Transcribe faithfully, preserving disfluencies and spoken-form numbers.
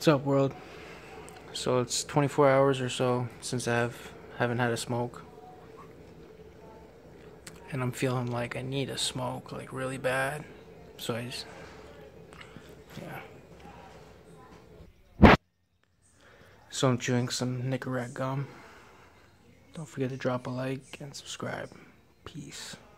What's up, world? So it's twenty-four hours or so since I have haven't had a smoke, and I'm feeling like I need a smoke, like really bad. So I just, yeah. So I'm chewing some Nicorette gum. Don't forget to drop a like and subscribe. Peace.